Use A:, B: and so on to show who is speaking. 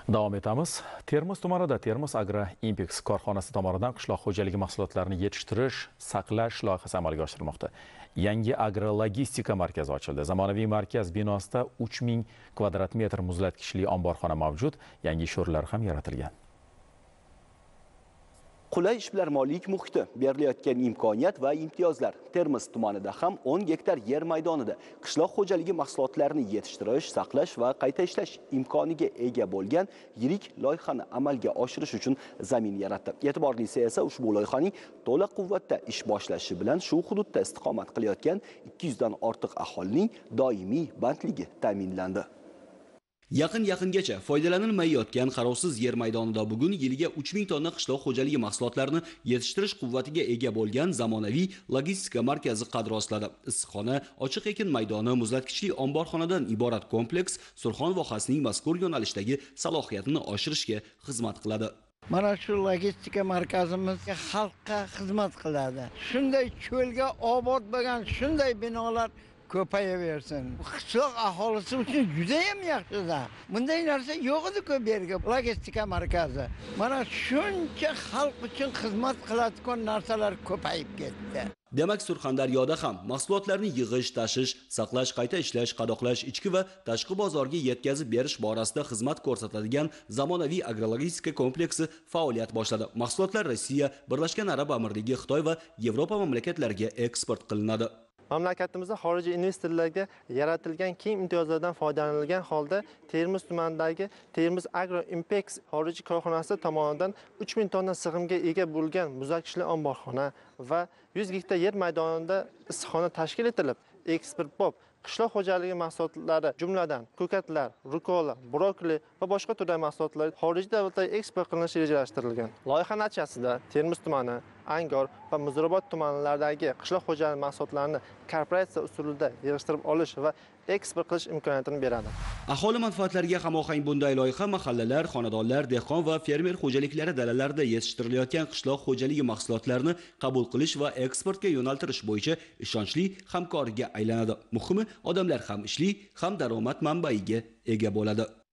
A: Davom etamiz. Termiz tumanida Termiz Agro Impex korxonasi tomonidan qishloq xo'jaligi mahsulotlarini yetishtirish, saqlash loyihasi amalga oshirilmoqda. Yangi agrologistika markazi ochildi. Zamonaviy markaz binosida 3000 kvadrat metr muzlatgichli omborxona mavjud, yangi sho'rlar ham yaratilgan.
B: Qulay ishbilarmonlik muhiti, berilayotgan imkoniyat va imtiyozlar. Termiz tumanida ham 10 gektar yer maydonida qishloq xo'jaligi mahsulotlarini yetishtirish, saqlash va qayta ishlash imkoniga ega bo'lgan yirik loyihani amalga oshirish uchun zamin yaratdi. E'tiborlisi esa ushbu loyihaning to'liq quvvatda ish boshlashi bilan shu hududda istiqomat qilayotgan 200 dan ortiq aholining doimiy bandligi ta'minlandi.
C: Yaqingacha foydalanilmayotgan qarovsiz yer maydonida bugun yiliga 3000 tonna qishloq xo'jaligi mahsulotlarini yetishtirish quvvatiga ega bo'lgan zamonaviy logistika markazi qad rostladi. Issiqxona, ochiq ekin maydoni, muzlatgichli omborxonadan iborat kompleks Surxon vohasining mazkur yo'nalishdagi salohiyatini oshirishga xizmat qiladi.
D: Mana shu logistika markazimiz xalqqa xizmat qiladi. Shunday cho'lga obod bo'lgan shunday binolar ko'payaversin. Qishloq aholisi uchun juda ham yaxshi-da. Bunday narsa yo'q edi-ku bu yerga logistika markazi. Mana shuncha xalq uchun xizmat qiladigan narsalar ko'payib ketdi.
C: Demak, Surxondaryoda ham mahsulotlarni yig'ish, tashish, saqlash, qayta ishlash, qadoqlash, ichki va tashqi bozorga yetkazib berish borasida xizmat ko'rsatadigan zamonaviy agrologistika kompleksi faoliyat boshladi. Mahsulotlar Rossiya, Birlashgan Arab Amirligi, Xitoy va Yevropa mamlakatlariga eksport qilinadi.
E: Mamlakatimizda xorijiy investorlarga yaratilgan keng imtiyozlardan foydalanilgan holda Termiz tumanidagi Termiz Agro Impex xorijiy korxonasi tomonidan 3000 tonna sig'imga ega bo'lgan muzlatgichli omborxona va 100 gektar yer maydonida issiqxona tashkil etilib, eksportbop qishloq xo'jaligi mahsulotlari, jumladan ko'katlar, rukola, brokoli va boshqa turdagi mahsulotlar xorijiy davlatlarga eksport qilinishi rejalashtirilgan. Loyiha natijasida Termiz tumani, Angor va Muzrabot tumanlaridagi qishloq xo'jaligi mahsulotlarini korporatsiya usulida yig'ishtirib olish va eksport qilish imkoniyatini beradi.
C: Aholi manfaatlariga hamohang bunday loyiha mahallalar, xonadonlar, dehqon va fermer xo'jaliklari dalalarida yetishtirilayotgan qishloq xo'jaligi mahsulotlarini qabul qilish va eksportga yo'naltirish bo'yicha ishonchli hamkorga aylanadi. Muhimi, odamlar ham ishli, ham daromad manbaiga ega bo'ladi.